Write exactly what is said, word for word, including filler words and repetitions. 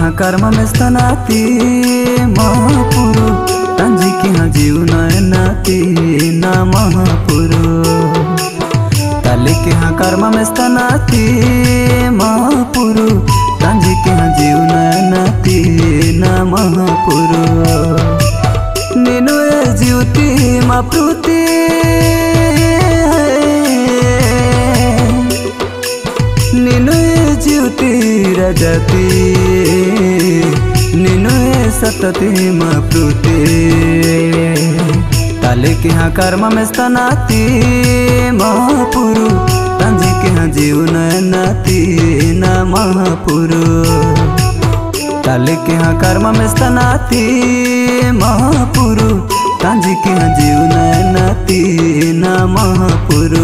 हाँ कर्म में स्तनाती महापुरु तांजी की हाँ जीव नाती ना महापुरु ताली की हाँ कर्म में स्तनाती महापुरु तांजी की हाँ जीव नाती ना महापुरु नीनु जीवती माप्रुति नीनु जीवती रजती नीनु सतती माप्रुति ताले के हाँ कर्म में स्तनाती महापुरु तांजी के हाँ जीवन नाती ना महापुरु ताले के हाँ कर्म में स्तनाती महापुरु तांजी के हाँ जीवन नाती ना महापुरु।